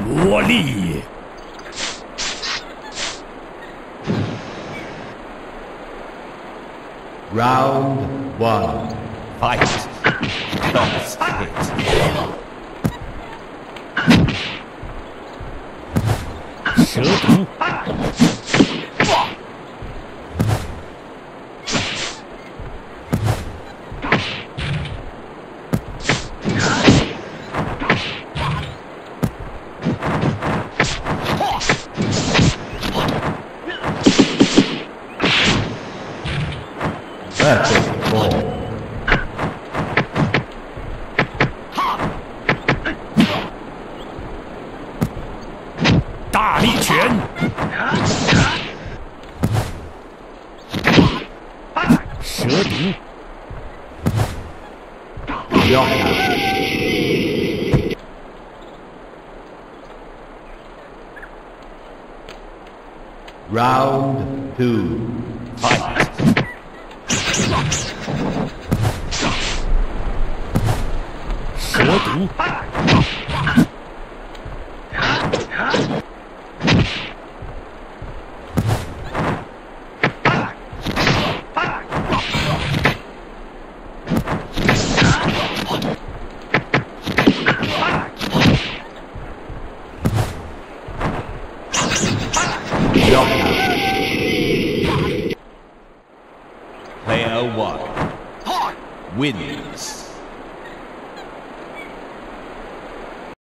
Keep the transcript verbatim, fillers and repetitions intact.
魔力。 Round one. Fight. First hit. 蛇毒。 Perfect ball. 大力拳。蛇毒。 Round two. Fight. 蛇毒。Player one wins.